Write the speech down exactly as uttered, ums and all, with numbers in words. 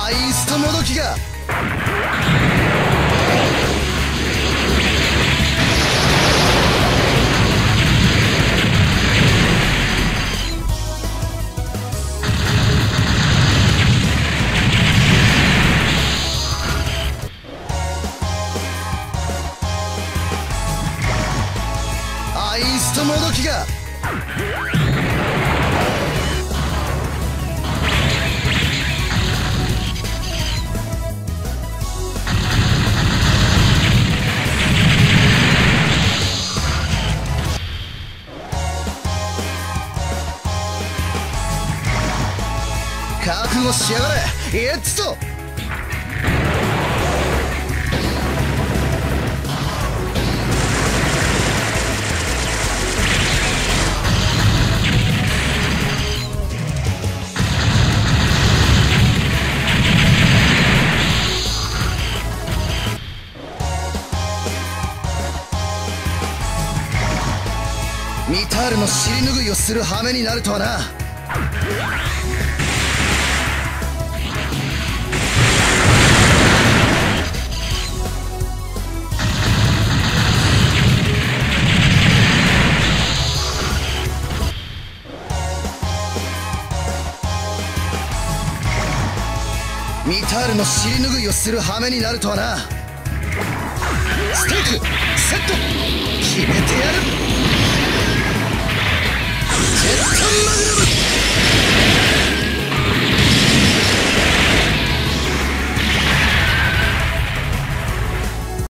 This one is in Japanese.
アイストもどきがアイストもどきが覚悟しやがれエッツとミタールの尻拭いをする羽目になるとはな。ミタールの尻拭いをする羽目になるとはな。ステークセット。